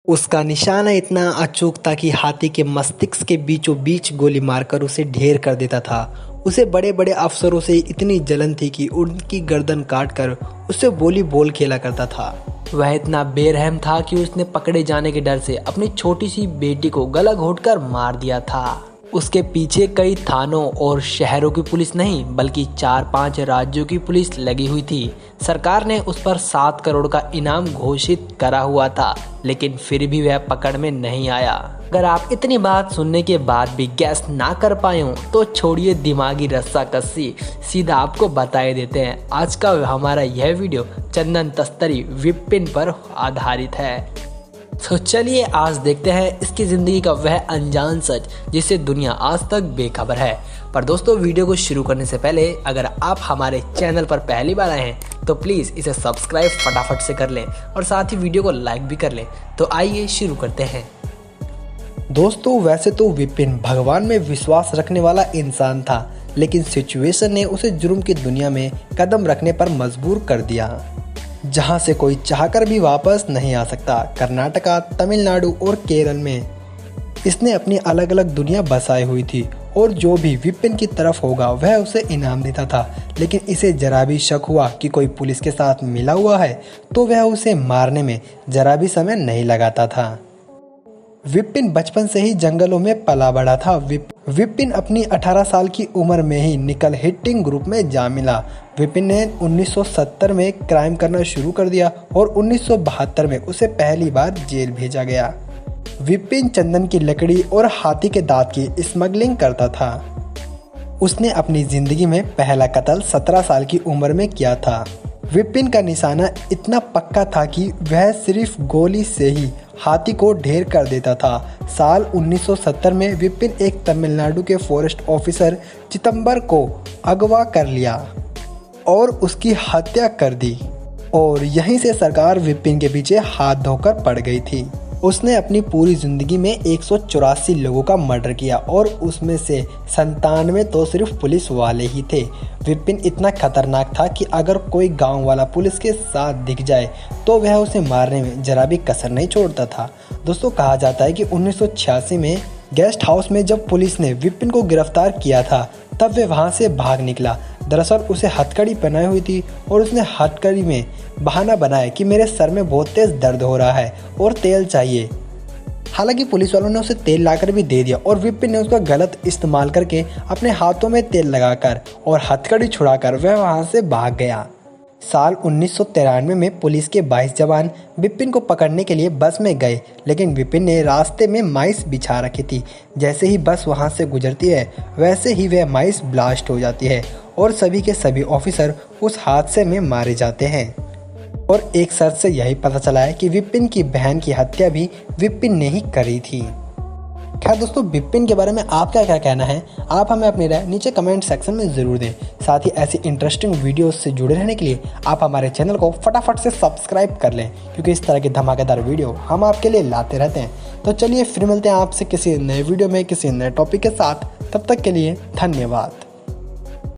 उसका निशाना इतना अचूक था कि हाथी के मस्तिष्क के बीचों बीच गोली मारकर उसे ढेर कर देता था। उसे बड़े बड़े अफसरों से इतनी जलन थी कि उनकी गर्दन काटकर उससे बोली बोल खेला करता था। वह इतना बेरहम था कि उसने पकड़े जाने के डर से अपनी छोटी सी बेटी को गला घोंटकर मार दिया था। उसके पीछे कई थानों और शहरों की पुलिस नहीं बल्कि 4-5 राज्यों की पुलिस लगी हुई थी। सरकार ने उस पर 7 करोड़ का इनाम घोषित करा हुआ था, लेकिन फिर भी वह पकड़ में नहीं आया। अगर आप इतनी बात सुनने के बाद भी गैस ना कर पाए हो तो छोड़िए दिमागी रस्साकसी, सीधा आपको बताए देते हैं। आज का हमारा यह वीडियो चंदन तस्तरी विपिन पर आधारित है। तो चलिए आज देखते हैं इसकी ज़िंदगी का वह अनजान सच जिससे दुनिया आज तक बेखबर है। पर दोस्तों, वीडियो को शुरू करने से पहले अगर आप हमारे चैनल पर पहली बार आए हैं तो प्लीज़ इसे सब्सक्राइब फटाफट से कर लें और साथ ही वीडियो को लाइक भी कर लें। तो आइए शुरू करते हैं। दोस्तों, वैसे तो विपिन भगवान में विश्वास रखने वाला इंसान था, लेकिन सिचुएशन ने उसे जुर्म की दुनिया में कदम रखने पर मजबूर कर दिया, जहां से कोई चाहकर भी वापस नहीं आ सकता। कर्नाटका, तमिलनाडु और केरल में इसने अपनी अलग अलग दुनिया बसाई हुई थी और जो भी विपिन की तरफ होगा वह उसे इनाम देता था। लेकिन इसे जरा भी शक हुआ कि कोई पुलिस के साथ मिला हुआ है तो वह उसे मारने में जरा भी समय नहीं लगाता था। विपिन बचपन से ही जंगलों में पला बड़ा था। विपिन अपनी 18 साल की उम्र में ही निकल हिटिंग ग्रुप में जा मिला। विपिन ने 1970 में क्राइम करना शुरू कर दिया और 1972 में उसे पहली बार जेल भेजा गया। विपिन चंदन की लकड़ी और हाथी के दांत की स्मगलिंग करता था। उसने अपनी जिंदगी में पहला कत्ल 17 साल की उम्र में किया था। विपिन का निशाना इतना पक्का था कि वह सिर्फ गोली से ही हाथी को ढेर कर देता था। साल 1970 में विपिन एक तमिलनाडु के फॉरेस्ट ऑफिसर चिदंबर को अगवा कर लिया और उसकी हत्या कर दी और यहीं से सरकार विपिन के पीछे हाथ धोकर पड़ गई थी। उसने अपनी पूरी जिंदगी में 184 लोगों का मर्डर किया और उसमें से 97 तो सिर्फ पुलिस वाले ही थे। विपिन इतना खतरनाक था कि अगर कोई गांव वाला पुलिस के साथ दिख जाए तो वह उसे मारने में जरा भी कसर नहीं छोड़ता था। दोस्तों, कहा जाता है कि 1986 में गेस्ट हाउस में जब पुलिस ने विपिन को गिरफ्तार किया था तब वह वहां से भाग निकला। दरअसल उसे हथकड़ी पहनाई हुई थी और उसने हथकड़ी में बहाना बनाया कि मेरे सर में बहुत तेज दर्द हो रहा है और तेल चाहिए। हालांकि पुलिस वालों ने उसे तेल लाकर भी दे दिया और विपिन ने उसका गलत इस्तेमाल करके अपने हाथों में तेल लगाकर और हथकड़ी छुड़ाकर वह वहां से भाग गया। साल 1993 में पुलिस के 22 जवान विपिन को पकड़ने के लिए बस में गए, लेकिन विपिन ने रास्ते में माइस बिछा रखी थी। जैसे ही बस वहां से गुजरती है वैसे ही वह माइस ब्लास्ट हो जाती है और सभी के सभी ऑफिसर उस हादसे में मारे जाते हैं। और एक सर्च से यही पता चला है कि विपिन की बहन की हत्या भी विपिन ने ही करी थी। खैर दोस्तों, विपिन के बारे में आपका क्या कहना है? आप हमें अपनी राय नीचे कमेंट सेक्शन में ज़रूर दें। साथ ही ऐसी इंटरेस्टिंग वीडियोस से जुड़े रहने के लिए आप हमारे चैनल को फटाफट से सब्सक्राइब कर लें, क्योंकि इस तरह की धमाकेदार वीडियो हम आपके लिए लाते रहते हैं। तो चलिए फिर मिलते हैं आपसे किसी नए वीडियो में किसी नए टॉपिक के साथ। तब तक के लिए धन्यवाद।